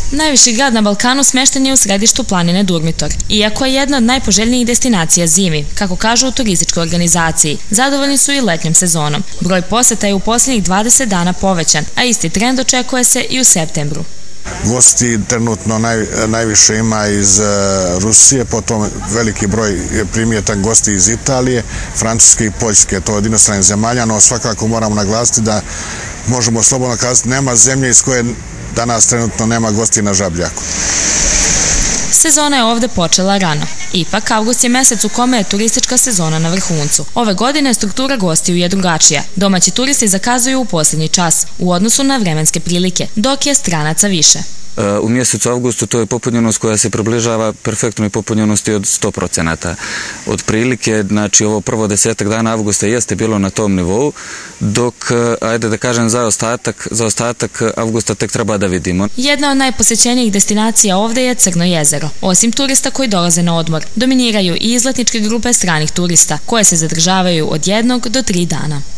Najviši grad na Balkanu smešten je u središtu planine Durmitor. Iako je jedna od najpoželjnijih destinacija zimi, kako kažu u turističkoj organizaciji, zadovoljni su i letnjom sezonom. Broj poseta je u posljednjih 20 dana povećan, a isti trend očekuje se i u septembru. Gosti trenutno najviše ima iz Rusije, potom veliki broj je primjetan gosti iz Italije, Francuske i Poljske, to od inostranih zemalja, no svakako moramo naglasiti da možemo slobodno kazati nema zemlje iz koje danas trenutno nema gosti na Žabljaku. Sezona je ovde počela rano. Ipak, avgust je mesec u kome je turistička sezona na vrhuncu. Ove godine struktura gostiju je drugačija. Domaći turisti zakazuju u posljednji čas, u odnosu na vremenske prilike, dok je stranaca više. U mjesecu avgustu to je popunjenost koja se približava perfektnoj popunjenosti od 100%. Od prilike, znači ovo prvo 10 dana avgusta jeste bilo na tom nivou, dok, ajde da kažem, za ostatak avgusta tek treba da vidimo. Jedna od najposećenijih destinacija ovde je Crno jezero. Osim turista koji dolaze na odmor, dominiraju i izletničke grupe stranih turista, koje se zadržavaju od 1 do 3 dana.